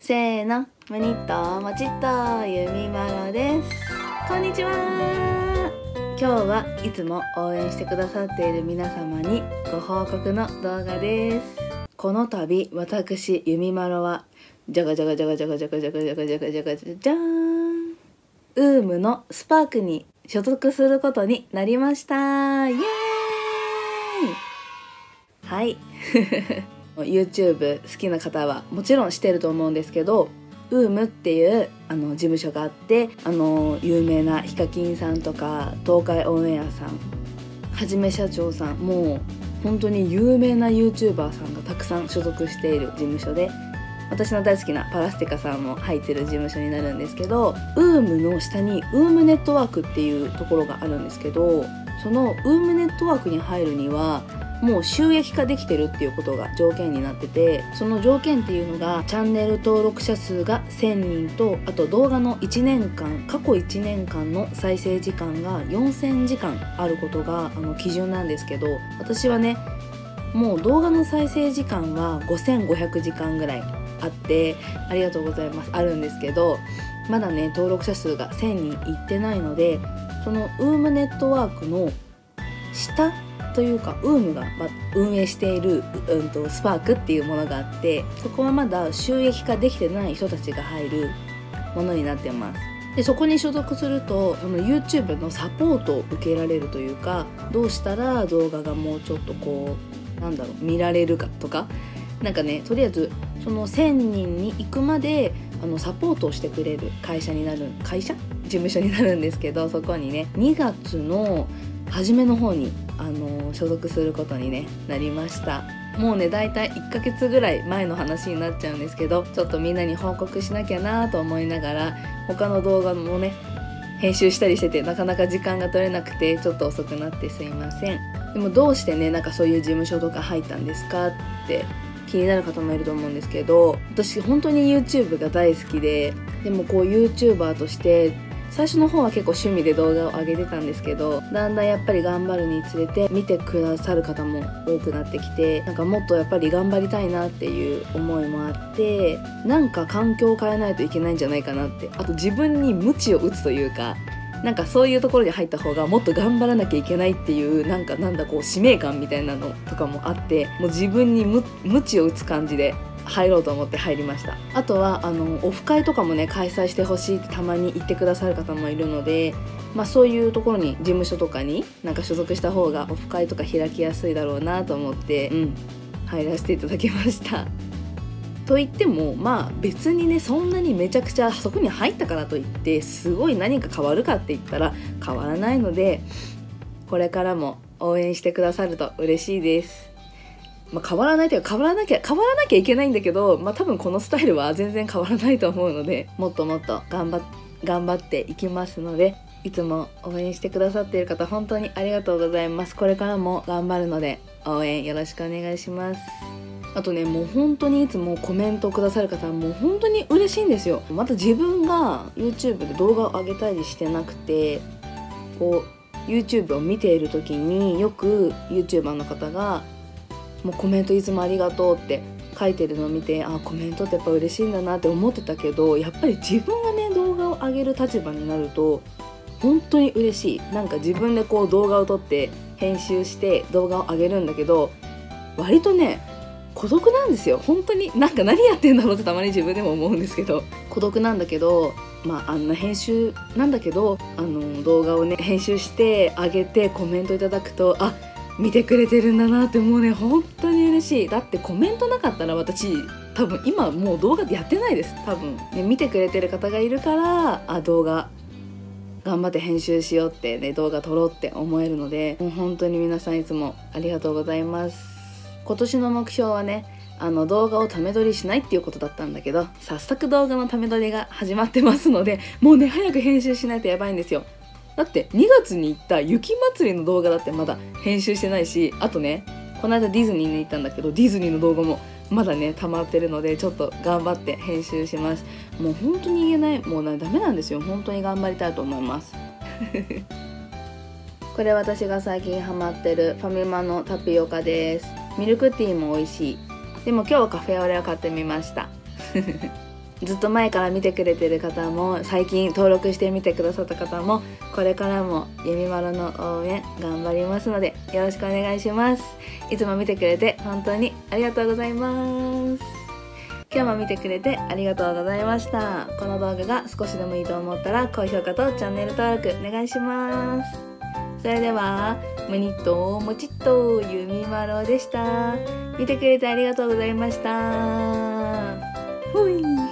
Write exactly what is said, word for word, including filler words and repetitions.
せーの、ムニットもちっとゆみまろです。こんにちは。今日はいつも応援してくださっている皆様にご報告の動画です。この度私ゆみまろはじゃがじゃがじゃがじゃがじゃがじゃがじゃがじゃがじゃがじゃじゃーん、ウームのスパークに所属することになりました。イエーイ。はい。YouTube 好きな方はもちろん知ってると思うんですけど、ウームっていうあの事務所があって、あの有名なヒカキンさんとか東海オンエアさん、はじめ社長さん、もう本当に有名な YouTuber さんがたくさん所属している事務所で、私の大好きなパラスティカさんも入ってる事務所になるんですけど、ウームの下にウームネットワークっていうところがあるんですけど、そのウームネットワークに入るにはもう収益化できてるっていうことが条件になってて、その条件っていうのがチャンネル登録者数がせんにんと、あと動画のいちねんかん、過去いちねんかんの再生時間がよんせんじかんあることがあの基準なんですけど、私はねもう動画の再生時間はごせんごひゃくじかんぐらいあって、ありがとうございます、あるんですけど、まだね登録者数がせんにんいってないので、そのウームネットワークの下というか、ウームが運営している、うん、とスパークっていうものがあって、そこはまだ収益化できてない人たちが入るものになってます。でそこに所属すると、その YouTube のサポートを受けられるというか、どうしたら動画がもうちょっとこうなんだろう見られるかとか、なんかね、とりあえずそのせんにんに行くまであのサポートをしてくれる会社になる会社事務所になるんですけど、そこにねにがつの初めの方にあの所属することに、ね、なりました。もうねだいたいいっかげつぐらい前の話になっちゃうんですけど、ちょっとみんなに報告しなきゃなと思いながら、他の動画もね編集したりしてて、なかなか時間が取れなくてちょっと遅くなってすいません。でもどうしてねなんかそういう事務所とか入ったんですかって気になる方もいると思うんですけど、私本当に YouTube が大好きで、でもこう YouTuber として最初の方は結構趣味で動画を上げてたんですけど、だんだんやっぱり頑張るにつれて見てくださる方も多くなってきて、なんかもっとやっぱり頑張りたいなっていう思いもあって、なんか環境を変えないといけないんじゃないかなって、あと自分に鞭を打つというか、なんかそういうところに入った方がもっと頑張らなきゃいけないっていう、なんかなんだこう使命感みたいなのとかもあって、もう自分にむ鞭を打つ感じで入ろうと思って入りました。あとはあのオフ会とかもね開催してほしいってたまに言ってくださる方もいるので、まあ、そういうところに事務所とかになんか所属した方がオフ会とか開きやすいだろうなと思って、うん、入らせていただきました。と言ってもまあ別にねそんなにめちゃくちゃそこに入ったからといってすごい何か変わるかって言ったら変わらないので、これからも応援してくださると嬉しいです。まあ、変わらないというか変わらなきゃ変わらなきゃいけないんだけど、まあ、多分このスタイルは全然変わらないと思うので、もっともっと頑張っ頑張っていきますので、いつも応援してくださっている方本当にありがとうございます。これからも頑張るので応援よろしくお願いします。あとね、もう本当にいつもコメントをくださる方はもう本当に嬉しいんですよ。また自分が YouTube で動画を上げたりしてなくて、こう YouTube を見ている時によく YouTuber の方がもうコメントいつもありがとうって書いてるのを見て、あ、コメントってやっぱ嬉しいんだなって思ってたけど、やっぱり自分がね動画を上げる立場になると本当に嬉しい。なんか自分でこう動画を撮って編集して動画を上げるんだけど、割とね孤独なんですよ。本当になんか何やってんだろうってたまに自分でも思うんですけど、孤独なんだけど、まああんな編集なんだけど、あの動画をね編集して上げてコメントいただくと、あ、見てくれてるんだなって、もうね本当に嬉しい。だってコメントなかったら私多分今もう動画やってないです。多分、ね、見てくれてる方がいるから、あ、動画頑張って編集しようってね、動画撮ろうって思えるので、もう本当に皆さんいつもありがとうございます。今年の目標はね、あの動画をため撮りしないっていうことだったんだけど、早速動画のため撮りが始まってますので、もうね早く編集しないとやばいんですよ。だってにがつに行った雪祭りの動画だってまだ編集してないし、あとねこの間ディズニーに行ったんだけど、ディズニーの動画もまだね溜まってるので、ちょっと頑張って編集します。もう本当に言えない、もうねダメなんですよ。本当に頑張りたいと思いますこれ私が最近ハマってるファミマのタピオカです。ミルクティーも美味しい。でも今日はカフェオレを買ってみましたずっと前から見てくれてる方も、最近登録してみてくださった方も、これからもゆみまろの応援頑張りますのでよろしくお願いします。いつも見てくれて本当にありがとうございます。今日も見てくれてありがとうございました。この動画が少しでもいいと思ったら高評価とチャンネル登録お願いします。それではむにっともちっとゆみまろでした。見てくれてありがとうございました。ほい。